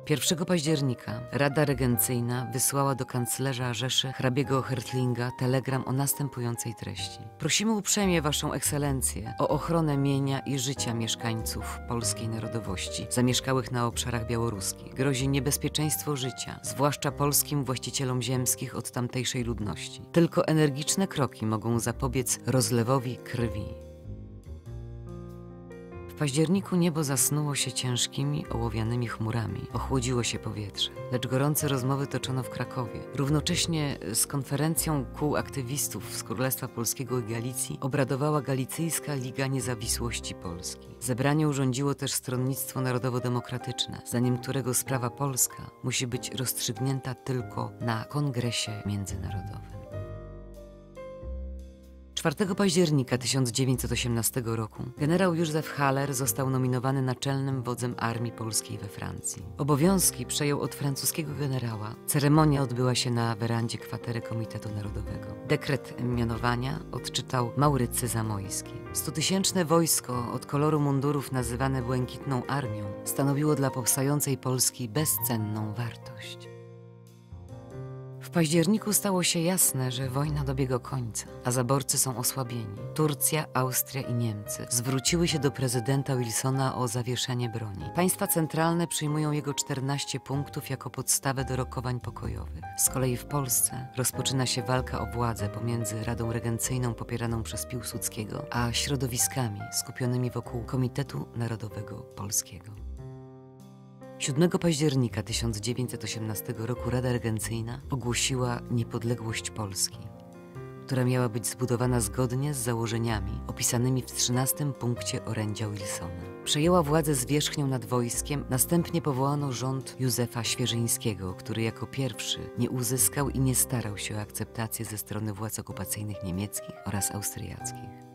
1 października Rada Regencyjna wysłała do kanclerza Rzeszy hrabiego Hertlinga telegram o następującej treści. Prosimy uprzejmie Waszą Ekscelencję o ochronę mienia i życia mieszkańców polskiej narodowości zamieszkałych na obszarach białoruskich. Grozi niebezpieczeństwo życia, zwłaszcza polskim właścicielom ziemskich od tamtejszej ludności. Tylko energiczne kroki mogą zapobiec rozlewowi krwi. W październiku niebo zasnuło się ciężkimi, ołowianymi chmurami. Ochłodziło się powietrze, lecz gorące rozmowy toczono w Krakowie. Równocześnie z konferencją kół aktywistów z Królestwa Polskiego i Galicji obradowała Galicyjska Liga Niezawisłości Polski. Zebranie urządziło też Stronnictwo Narodowo-Demokratyczne, zdaniem którego sprawa polska musi być rozstrzygnięta tylko na Kongresie Międzynarodowym. 4 października 1918 roku generał Józef Haller został nominowany naczelnym wodzem armii polskiej we Francji. Obowiązki przejął od francuskiego generała. Ceremonia odbyła się na werandzie kwatery Komitetu Narodowego. Dekret mianowania odczytał Maurycy Zamojski. 100-tysięczne wojsko od koloru mundurów nazywane Błękitną Armią stanowiło dla powstającej Polski bezcenną wartość. W październiku stało się jasne, że wojna dobiega końca, a zaborcy są osłabieni. Turcja, Austria i Niemcy zwróciły się do prezydenta Wilsona o zawieszenie broni. Państwa centralne przyjmują jego 14 punktów jako podstawę do rokowań pokojowych. Z kolei w Polsce rozpoczyna się walka o władzę pomiędzy Radą Regencyjną popieraną przez Piłsudskiego, a środowiskami skupionymi wokół Komitetu Narodowego Polskiego. 7 października 1918 roku Rada Regencyjna ogłosiła niepodległość Polski, która miała być zbudowana zgodnie z założeniami opisanymi w 13 punkcie orędzia Wilsona. Przejęła władzę zwierzchnią nad wojskiem, następnie powołano rząd Józefa Świerzyńskiego, który jako pierwszy nie uzyskał i nie starał się o akceptację ze strony władz okupacyjnych niemieckich oraz austriackich.